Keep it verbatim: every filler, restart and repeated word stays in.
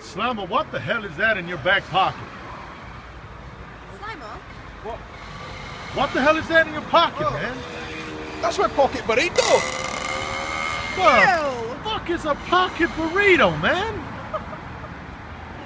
Slimer, what the hell is that in your back pocket? Slimer? What? What the hell is that in your pocket, Oh. man? That's my pocket burrito. What the fuck is a pocket burrito, man?